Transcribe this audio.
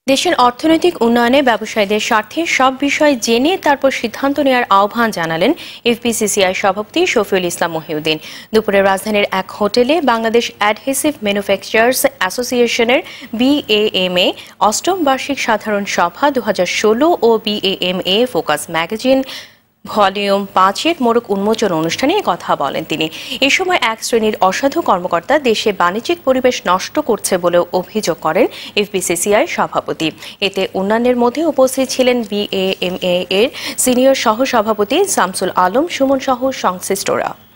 দেশের অর্থনৈতিক উন্নয়নে ব্যবসায়ীদের স্বার্থে সব বিষয় জেনে তারপর সিদ্ধান্ত নেওয়ার আহ্বান জানালেন এফবিসিসিআই সভাপতি শফিউল ইসলাম মহিউদ্দিন। দুপুরে রাজধানীর এক হোটেলে বাংলাদেশ অ্যাডহেসিভ ম্যানুফ্যাকচারার্স অ্যাসোসিয়েশনের BAMA অষ্টম বার্ষিক সাধারণ সভা 2016 ও BAMA ফোকাস ম্যাগাজিন ভলিউম 5-এর মোড়ক উন্মোচন অনুষ্ঠানে কথা বলেন তিনি। এ সময় এক শ্রেণীর অসাধু কর্মকর্তা দেশে বাণিজ্যিক পরিবেশ নষ্ট করছে বলেও অভিযোগ করেন এফবিসিসিআই সভাপতি। এতে অন্যান্যের মধ্যে উপস্থিত ছিলেন BAMA এর সিনিয়র সহ সভাপতি শামসুল আলম সুমন সহ সংশ্লিষ্টরা।